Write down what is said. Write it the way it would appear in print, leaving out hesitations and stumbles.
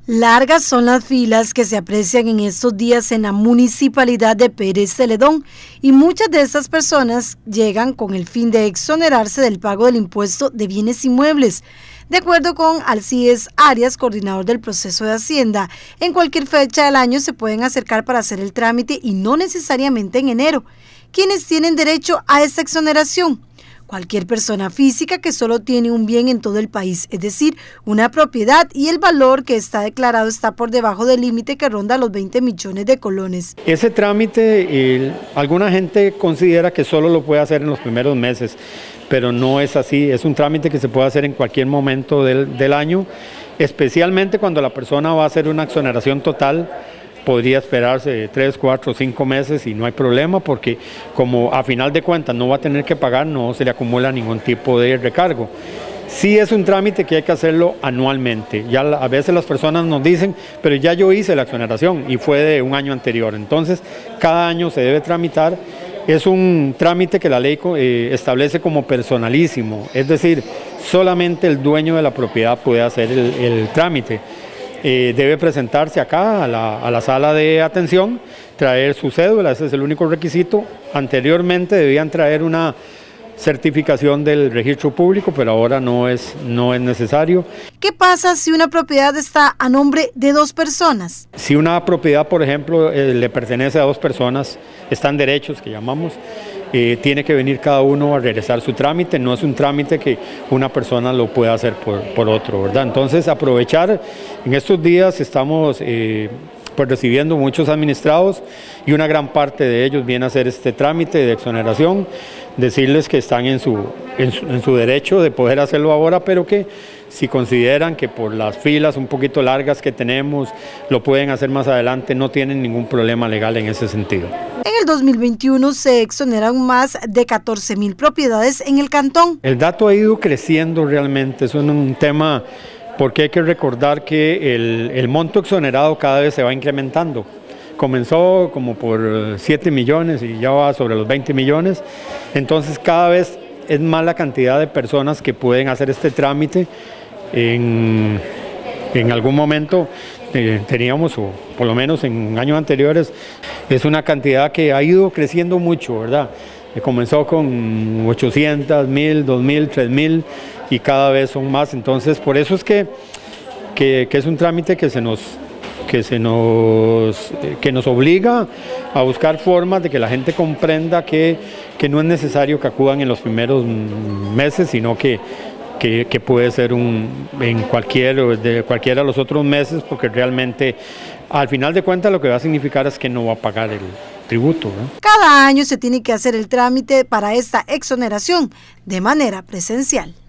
Largas son las filas que se aprecian en estos días en la municipalidad de Pérez Celedón y muchas de estas personas llegan con el fin de exonerarse del pago del impuesto de bienes inmuebles. De acuerdo con Alcides Arias, coordinador del proceso de Hacienda, en cualquier fecha del año se pueden acercar para hacer el trámite y no necesariamente en enero. ¿Quiénes tienen derecho a esta exoneración? Cualquier persona física que solo tiene un bien en todo el país, es decir, una propiedad y el valor que está declarado está por debajo del límite que ronda los 20 millones de colones. Ese trámite, alguna gente considera que solo lo puede hacer en los primeros meses, pero no es así, es un trámite que se puede hacer en cualquier momento del año, especialmente cuando la persona va a hacer una exoneración total. Podría esperarse 3, 4, 5 meses y no hay problema porque como a final de cuentas no va a tener que pagar, no se le acumula ningún tipo de recargo. Sí es un trámite que hay que hacerlo anualmente. Ya a veces las personas nos dicen, pero ya yo hice la exoneración y fue de un año anterior. Entonces, cada año se debe tramitar. Es un trámite que la ley establece como personalísimo, es decir, solamente el dueño de la propiedad puede hacer el trámite. Debe presentarse acá a la sala de atención, traer su cédula, ese es el único requisito. Anteriormente debían traer una certificación del registro público, pero ahora no es necesario. ¿Qué pasa si una propiedad está a nombre de 2 personas? Si una propiedad, por ejemplo, le pertenece a 2 personas, están derechos, que llamamos, tiene que venir cada uno a regresar su trámite, no es un trámite que una persona lo pueda hacer por otro, ¿verdad? Entonces aprovechar, en estos días estamos pues recibiendo muchos administrados y una gran parte de ellos viene a hacer este trámite de exoneración, decirles que están en su derecho de poder hacerlo ahora, pero que si consideran que por las filas un poquito largas que tenemos lo pueden hacer más adelante, no tienen ningún problema legal en ese sentido. En el 2021 se exoneran más de 14,000 propiedades en el cantón. El dato ha ido creciendo realmente, es un tema porque hay que recordar que el monto exonerado cada vez se va incrementando. Comenzó como por 7 millones y ya va sobre los 20 millones, entonces cada vez es más la cantidad de personas que pueden hacer este trámite. En algún momento teníamos, o por lo menos en años anteriores, es una cantidad que ha ido creciendo mucho, ¿verdad? Comenzó con 800, 1000, 2000, 3000 y cada vez son más, entonces por eso es que es un trámite que nos obliga a buscar formas de que la gente comprenda que no es necesario que acudan en los primeros meses, sino que puede ser en cualquiera de los otros meses, porque realmente al final de cuentas lo que va a significar es que no va a pagar el tributo, ¿no? Cada año se tiene que hacer el trámite para esta exoneración de manera presencial.